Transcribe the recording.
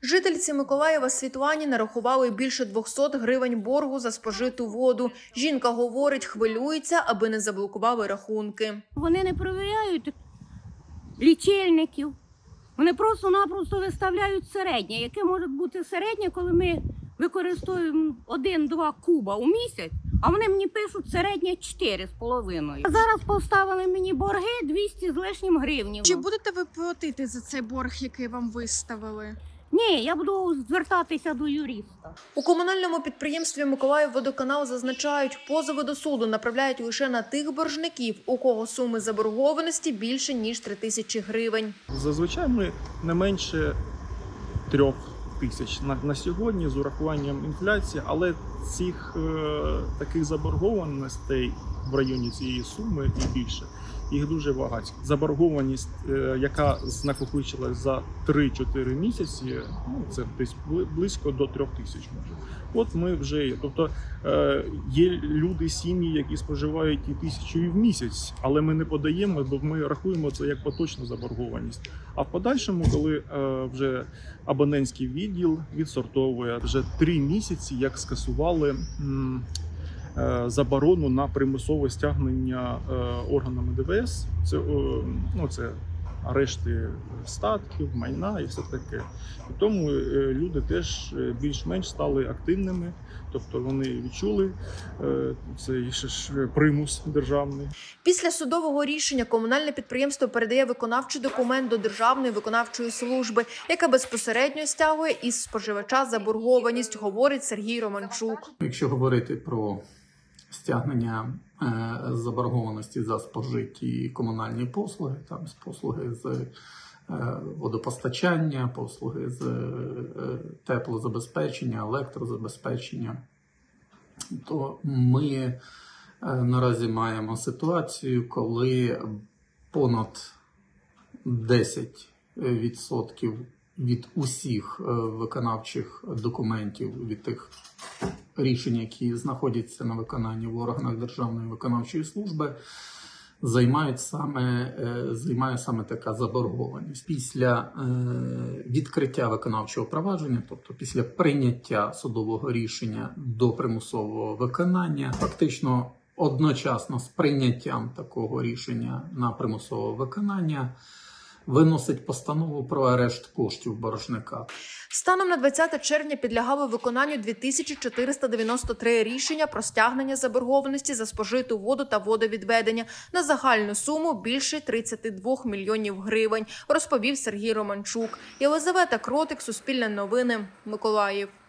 Жительці Миколаєва Світлані нарахували більше 200 гривень боргу за спожиту воду. Жінка говорить, хвилюється, аби не заблокували рахунки. Вони не перевіряють лічильників. Вони просто-напросто виставляють середнє. Яке може бути середнє, коли ми використовуємо 1-2 куба у місяць, а вони мені пишуть середнє 4,5. Зараз поставили мені борги 200 з лишнім гривнів. Чи будете ви платити за цей борг, який вам виставили? Ні, я буду звертатися до юриста. У комунальному підприємстві «Миколаївводоканал» зазначають, позови до суду направляють лише на тих боржників, у кого суми заборгованості більше, ніж 3000 гривень. Зазвичай ми не менше 3 тисяч на сьогодні з урахуванням інфляції, але цих таких заборгованостей в районі цієї суми і більше, їх дуже багато. Заборгованість, яка накопичилась за 3-4 місяці, це десь близько до 3 тисяч може. От ми вже, тобто є люди, сім'ї, які споживають і 1000 в місяць, але ми не подаємо, бо ми рахуємо це як поточну заборгованість. А в подальшому, коли вже абонентський відділ відсортовує, вже 3 місяці, як скасували заборону на примусове стягнення органами ДВС, це арешти статків, майна і все таке. І тому люди теж більш-менш стали активними, тобто вони відчули цей примус державний. Після судового рішення комунальне підприємство передає виконавчий документ до Державної виконавчої служби, яка безпосередньо стягує із споживача заборгованість, говорить Сергій Романчук. Якщо говорити про стягнення заборгованості за спожиті комунальні послуги, там послуги з водопостачання, послуги з теплозабезпечення, електрозабезпечення, то ми наразі маємо ситуацію, коли понад 10% від усіх виконавчих документів, від тих рішень, які знаходяться на виконанні в органах Державної виконавчої служби, займає саме така заборгованість. Після відкриття виконавчого провадження, тобто після прийняття судового рішення до примусового виконання, фактично одночасно з прийняттям такого рішення на примусове виконання, виносить постанову про арешт коштів боржника. Станом на 20 червня підлягали виконанню 2493 рішення про стягнення заборгованості за спожиту воду та водовідведення на загальну суму більше 32 мільйонів гривень, розповів Сергій Романчук. Єлизавета Кротик, Суспільне новини, Миколаїв.